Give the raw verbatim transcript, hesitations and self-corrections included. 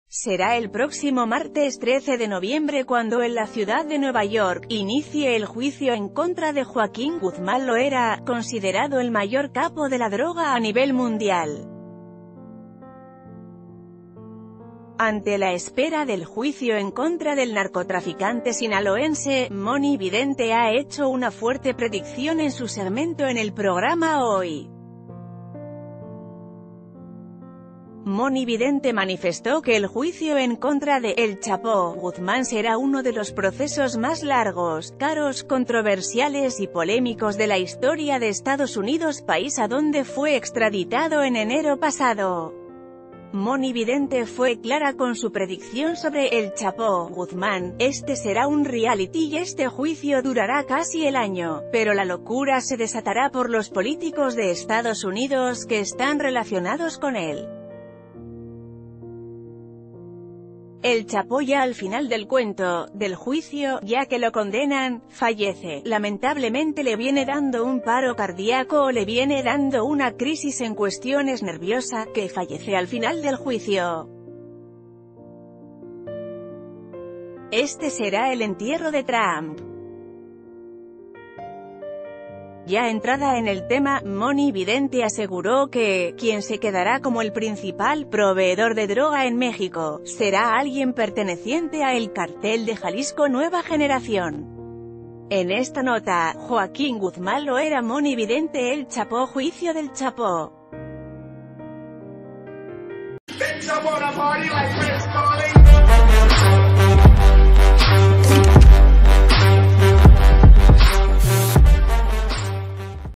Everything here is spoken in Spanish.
Será el próximo martes trece de noviembre cuando en la ciudad de Nueva York inicie el juicio en contra de Joaquín Guzmán Loera, considerado el mayor capo de la droga a nivel mundial. Ante la espera del juicio en contra del narcotraficante sinaloense, Moni Vidente ha hecho una fuerte predicción en su segmento en el programa Hoy. Moni Vidente manifestó que el juicio en contra de El Chapo Guzmán será uno de los procesos más largos, caros, controversiales y polémicos de la historia de Estados Unidos, país a donde fue extraditado en enero pasado. Moni Vidente fue clara con su predicción sobre El Chapo Guzmán: este será un reality y este juicio durará casi el año, pero la locura se desatará por los políticos de Estados Unidos que están relacionados con él. El Chapo ya al final del cuento, del juicio, ya que lo condenan, fallece. Lamentablemente le viene dando un paro cardíaco o le viene dando una crisis en cuestiones nerviosa, que fallece al final del juicio. Este será el entierro de Trump. Ya entrada en el tema, Moni Vidente aseguró que quien se quedará como el principal proveedor de droga en México será alguien perteneciente a el Cartel de Jalisco Nueva Generación. En esta nota, Joaquín Guzmán Loera, Moni Vidente, El Chapo, juicio del Chapo.